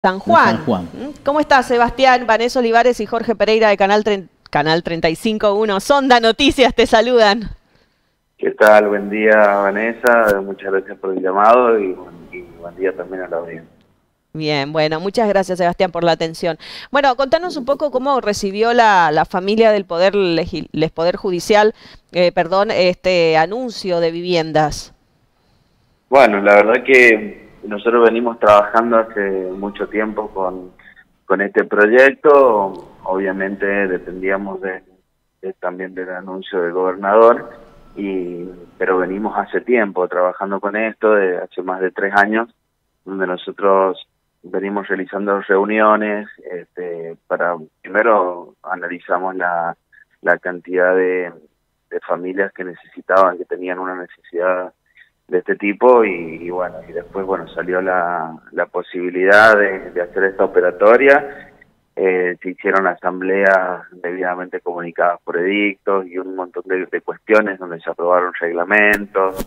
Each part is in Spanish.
San de San Juan. Juan. ¿Cómo estás, Sebastián? Vanessa Olivares y Jorge Pereira de Canal 35.1. Sonda Noticias te saludan. ¿Qué tal? Buen día, Vanessa. Muchas gracias por el llamado y buen día también a la audiencia. Bien, bueno, muchas gracias, Sebastián, por la atención. Bueno, contanos un poco cómo recibió la familia del Poder Judicial, este anuncio de viviendas. Bueno, la verdad que nosotros venimos trabajando hace mucho tiempo con este proyecto. Obviamente dependíamos también del anuncio del gobernador, pero venimos hace tiempo trabajando con esto, hace más de 3 años, donde nosotros venimos realizando reuniones, primero analizamos la cantidad de familias que necesitaban, que tenían una necesidad de este tipo, y bueno, y después salió la posibilidad de hacer esta operatoria. Se hicieron asambleas debidamente comunicadas por edictos y un montón de cuestiones donde se aprobaron reglamentos,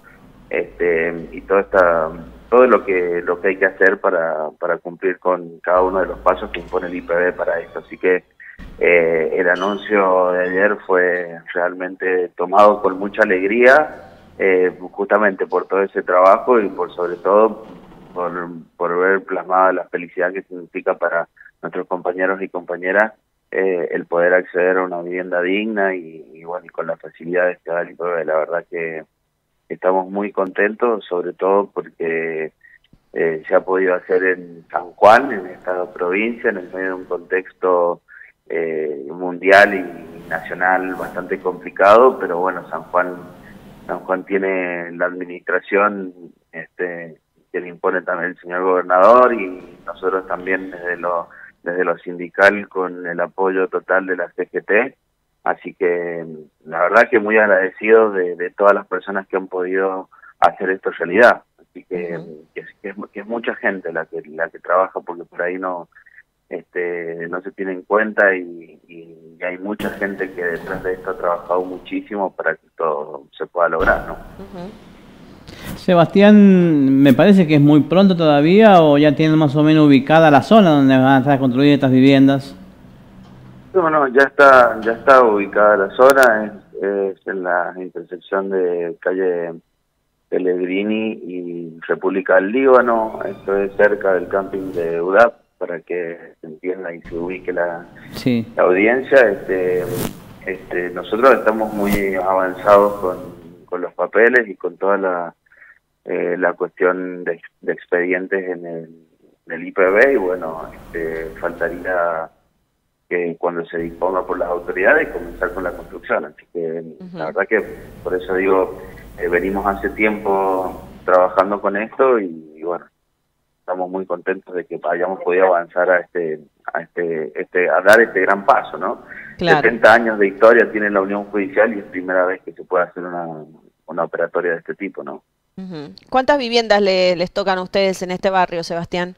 y todo lo que hay que hacer para cumplir con cada uno de los pasos que impone el IPB para esto. Así que el anuncio de ayer fue realmente tomado con mucha alegría, justamente por todo ese trabajo y sobre todo por ver plasmada la felicidad que significa para nuestros compañeros y compañeras el poder acceder a una vivienda digna y con las facilidades que da el IPB. La verdad que estamos muy contentos, sobre todo porque se ha podido hacer en San Juan, en esta provincia, en el medio de un contexto mundial y nacional bastante complicado, pero bueno, San Juan tiene la administración que le impone también el señor gobernador, y nosotros también desde lo sindical con el apoyo total de la CGT. Así que la verdad que muy agradecidos de todas las personas que han podido hacer esto realidad. Así que, que es mucha gente la que trabaja, porque por ahí no se tiene en cuenta, y hay mucha gente que detrás de esto ha trabajado muchísimo para que todo se pueda lograr, ¿no? Sebastián, me parece que es muy pronto todavía, o ya tienen más o menos ubicada la zona donde van a estar construidas estas viviendas. Bueno, ya está ubicada la zona, es en la intersección de calle Pellegrini y República del Líbano. Esto es cerca del camping de UDAP, para que se entienda y se ubique la audiencia. Nosotros estamos muy avanzados con los papeles y con toda la cuestión de expedientes en el IPB, y bueno, faltaría que cuando se disponga por las autoridades comenzar con la construcción. Así que la verdad que por eso digo, venimos hace tiempo trabajando con esto, y bueno, estamos muy contentos de que hayamos podido avanzar a dar este gran paso, ¿no? Claro. 70 años de historia tiene la Unión Judicial, y es primera vez que se puede hacer una operatoria de este tipo, ¿no? ¿Cuántas viviendas les tocan a ustedes en este barrio, Sebastián?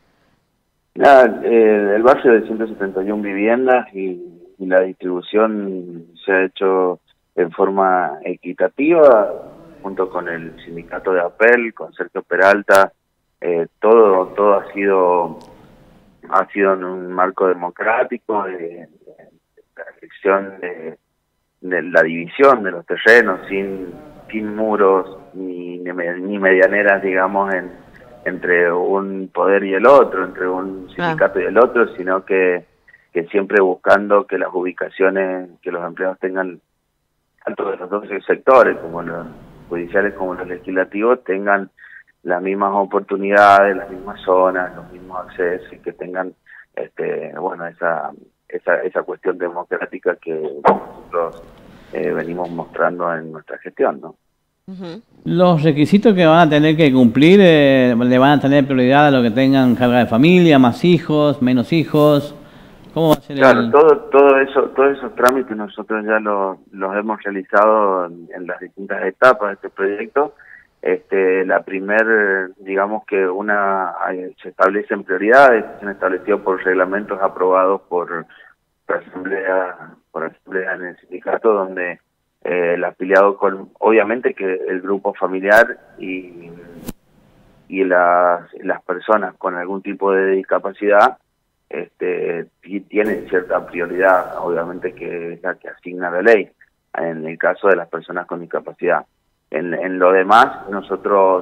El barrio de 171 viviendas, y la distribución se ha hecho en forma equitativa, junto con el sindicato de APEL, con Sergio Peralta. Todo ha sido en un marco democrático de la elección de la división de los terrenos, sin muros ni medianeras, digamos, entre un poder y el otro, entre un sindicato y el otro, sino que siempre buscando que las ubicaciones, que los empleados tengan, tanto de los dos sectores, como los judiciales como los legislativos, tengan las mismas oportunidades, las mismas zonas, los mismos accesos, y que tengan esa cuestión democrática que nosotros venimos mostrando en nuestra gestión, ¿no? Los requisitos que van a tener que cumplir, le van a tener prioridad a los que tengan carga de familia, más hijos, menos hijos. ¿Cómo va a ser? Claro, todos esos trámites nosotros ya los hemos realizado en las distintas etapas de este proyecto. La digamos que se establecen prioridades, se han establecido por reglamentos aprobados por asamblea en el sindicato, donde el afiliado, obviamente que el grupo familiar y las personas con algún tipo de discapacidad y tienen cierta prioridad, obviamente que es la que asigna la ley, en el caso de las personas con discapacidad. En lo demás, nosotros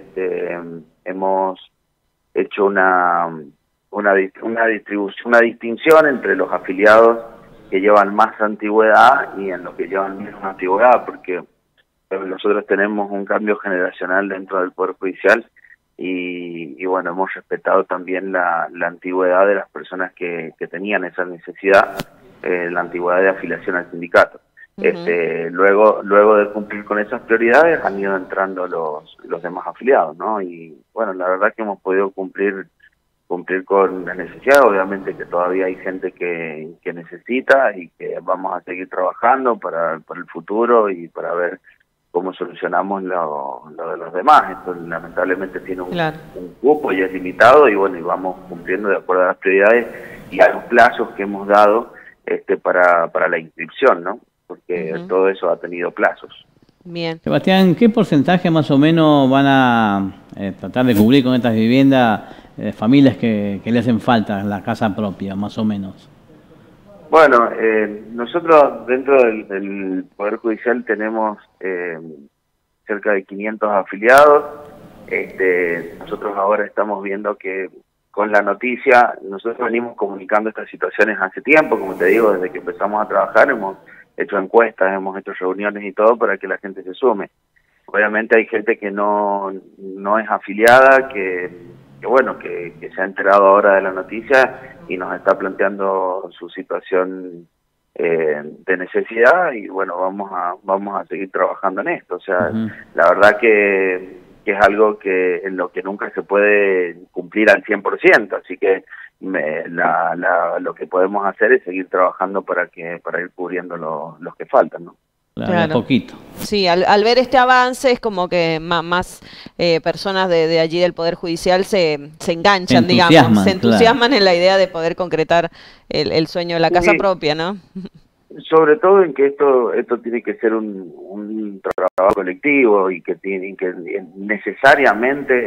hemos hecho una distinción entre los afiliados que llevan más antigüedad y en los que llevan menos antigüedad, porque nosotros tenemos un cambio generacional dentro del Poder Judicial y bueno, hemos respetado también la antigüedad de las personas que tenían esa necesidad, la antigüedad de afiliación al sindicato. Luego de cumplir con esas prioridades han ido entrando los demás afiliados, ¿no? Y bueno, la verdad que hemos podido cumplir con la necesidad. Obviamente que todavía hay gente que necesita y que vamos a seguir trabajando para el futuro y para ver cómo solucionamos lo de los demás. Esto lamentablemente tiene un cupo y es limitado, y bueno, y vamos cumpliendo de acuerdo a las prioridades y a los plazos que hemos dado para la inscripción, ¿no? Porque todo eso ha tenido plazos. Bien. Sebastián, ¿qué porcentaje más o menos van a tratar de cubrir con estas viviendas familias que le hacen falta en la casa propia, más o menos? Bueno, nosotros dentro del Poder Judicial tenemos cerca de 500 afiliados. Nosotros ahora estamos viendo que con la noticia, nosotros venimos comunicando estas situaciones hace tiempo, como te digo, desde que empezamos a trabajar hemos hecho encuestas, hemos hecho reuniones y todo para que la gente se sume. Obviamente hay gente que no es afiliada, que se ha enterado ahora de la noticia y nos está planteando su situación de necesidad, y bueno, vamos a seguir trabajando en esto. O sea, la verdad que es algo en lo que nunca se puede cumplir al 100%, así que lo que podemos hacer es seguir trabajando para ir cubriendo los que faltan, ¿no? Claro. Poquito. Sí, al ver este avance es como que más personas de allí del Poder Judicial se enganchan, digamos, se entusiasman en la idea de poder concretar el sueño de la casa propia, ¿no? Sobre todo en que esto tiene que ser un trabajo colectivo y que necesariamente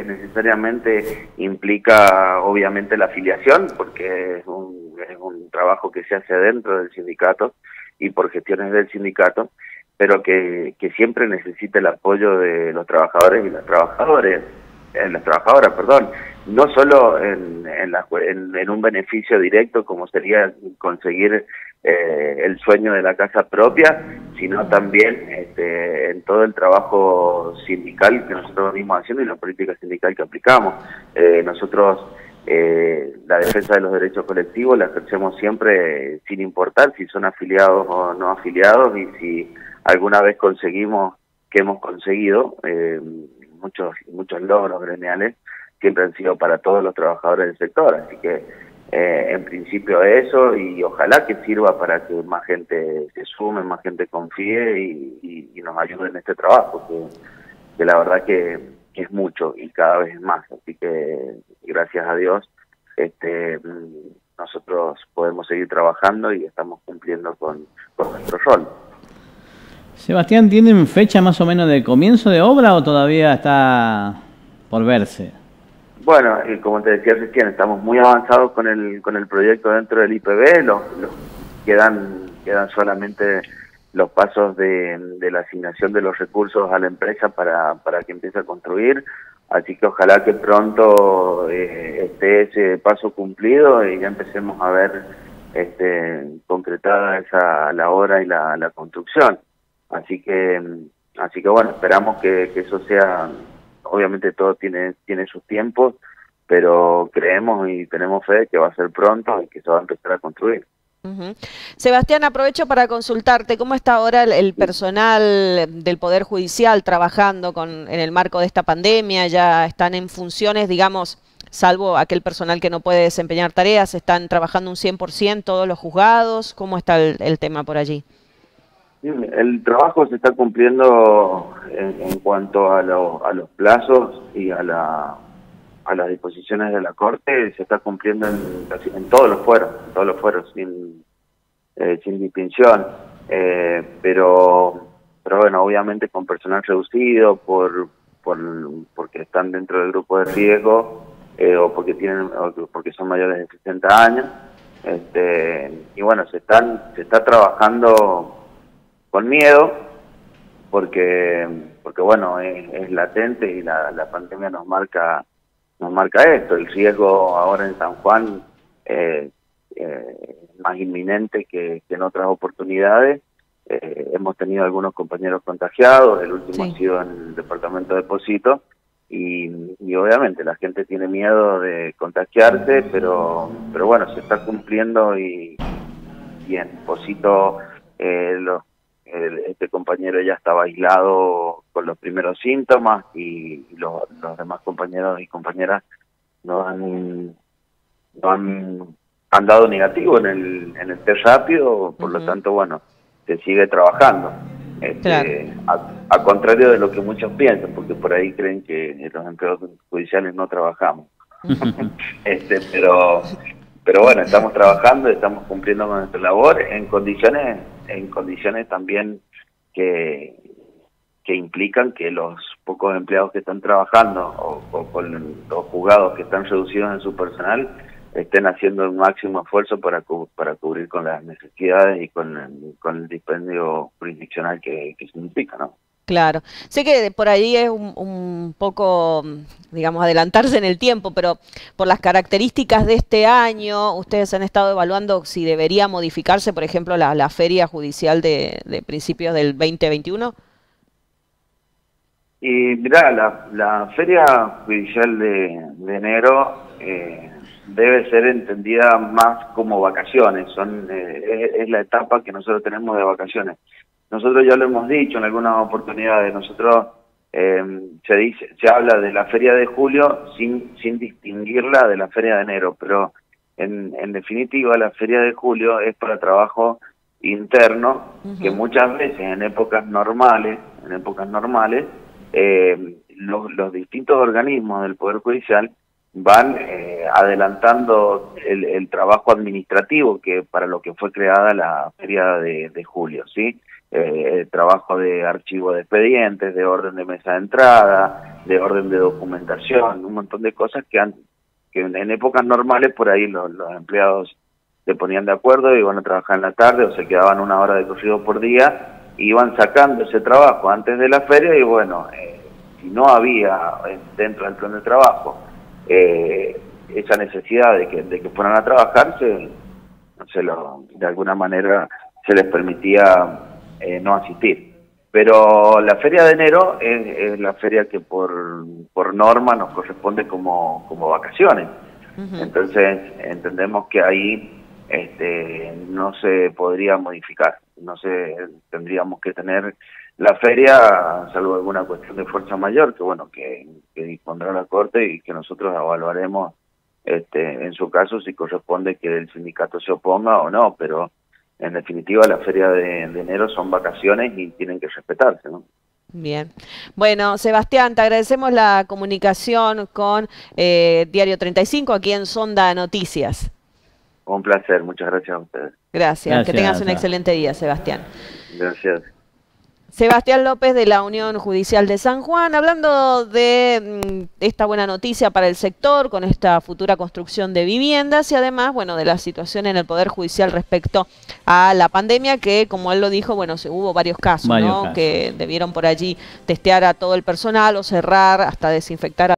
implica obviamente la afiliación, porque es un trabajo que se hace dentro del sindicato y por gestiones del sindicato, pero que siempre necesita el apoyo de los trabajadores y las trabajadoras, perdón, no solo en un beneficio directo como sería conseguir el sueño de la casa propia, sino también en todo el trabajo sindical que nosotros venimos haciendo y la política sindical que aplicamos. Nosotros la defensa de los derechos colectivos la ejercemos siempre sin importar si son afiliados o no afiliados, y si alguna vez hemos conseguido muchos logros gremiales, siempre han sido para todos los trabajadores del sector, así que en principio eso, y ojalá que sirva para que más gente se sume, más gente confíe y nos ayude en este trabajo, que la verdad que es mucho y cada vez es más, así que gracias a Dios nosotros podemos seguir trabajando y estamos cumpliendo con nuestro rol. Sebastián, ¿tienen fecha más o menos de comienzo de obra o todavía está por verse? Bueno, como te decía recién, estamos muy avanzados con el proyecto dentro del IPB, quedan solamente los pasos de la asignación de los recursos a la empresa para que empiece a construir, así que ojalá que pronto esté ese paso cumplido y ya empecemos a ver concretada la obra y la construcción. Así que bueno, esperamos que eso sea, obviamente todo tiene sus tiempos, pero creemos y tenemos fe de que va a ser pronto y que se va a empezar a construir. Sebastián, aprovecho para consultarte, ¿cómo está ahora el personal del Poder Judicial trabajando en el marco de esta pandemia? ¿Ya están en funciones, digamos, salvo aquel personal que no puede desempeñar tareas, están trabajando un 100% todos los juzgados? ¿Cómo está el tema por allí? El trabajo se está cumpliendo en cuanto a los plazos y a las disposiciones de la Corte, se está cumpliendo en todos los fueros, sin distinción, pero bueno, obviamente con personal reducido porque están dentro del grupo de riesgo, o porque son mayores de 60 años. Y bueno, se está trabajando con miedo porque bueno, es latente y la pandemia nos marca esto. El riesgo ahora en San Juan es más inminente que en otras oportunidades. Hemos tenido algunos compañeros contagiados, el último ha sido en el departamento de Pocito, y obviamente la gente tiene miedo de contagiarse, pero bueno, se está cumpliendo y en Pocito este compañero ya estaba aislado con los primeros síntomas y los demás compañeros y compañeras no han dado negativo en el test rápido, por lo tanto, bueno, se sigue trabajando. Claro. A contrario de lo que muchos piensan, porque por ahí creen que los empleados judiciales no trabajamos. Pero bueno, estamos trabajando, estamos cumpliendo con nuestra labor en condiciones también que implican que los pocos empleados que están trabajando o con los juzgados que están reducidos en su personal estén haciendo un máximo esfuerzo para cubrir con las necesidades y con el dispendio jurisdiccional que significa, ¿no? Claro. Sé que por ahí es un poco, digamos, adelantarse en el tiempo, pero por las características de este año, ustedes han estado evaluando si debería modificarse, por ejemplo, la feria judicial de principios del 2021. Y mirá, la feria judicial de enero debe ser entendida más como vacaciones, es la etapa que nosotros tenemos de vacaciones. Nosotros ya lo hemos dicho en algunas oportunidades, nosotros se habla de la feria de julio sin distinguirla de la feria de enero, pero en definitiva la feria de julio es para trabajo interno, que muchas veces en épocas normales, los distintos organismos del Poder Judicial van adelantando el trabajo administrativo que para lo que fue creada la feria de julio, ¿sí? El trabajo de archivo de expedientes, de orden de mesa de entrada, de orden de documentación, un montón de cosas que en épocas normales por ahí los empleados se ponían de acuerdo y iban a trabajar en la tarde o se quedaban 1 hora de corrido por día, y iban sacando ese trabajo antes de la feria y bueno, si no había dentro del plan de trabajo esa necesidad de que fueran a trabajar, de alguna manera se les permitía no asistir. Pero la feria de enero es la feria que por norma nos corresponde como vacaciones. Entonces entendemos que ahí no se podría modificar, tendríamos que tener la feria, salvo alguna cuestión de fuerza mayor, que bueno, que dispondrá la Corte y que nosotros evaluaremos en su caso si corresponde que el sindicato se oponga o no, pero en definitiva la feria de enero son vacaciones y tienen que respetarse, ¿no? Bien. Bueno, Sebastián, te agradecemos la comunicación con Diario 35 aquí en Sonda Noticias. Un placer, muchas gracias a ustedes. Gracias, que tengas un excelente día, Sebastián. Gracias. Sebastián López de la Unión Judicial de San Juan, hablando de esta buena noticia para el sector con esta futura construcción de viviendas y además, bueno, de la situación en el Poder Judicial respecto a la pandemia que, como él lo dijo, bueno, hubo varios casos, ¿no? Que debieron por allí testear a todo el personal o cerrar hasta desinfectar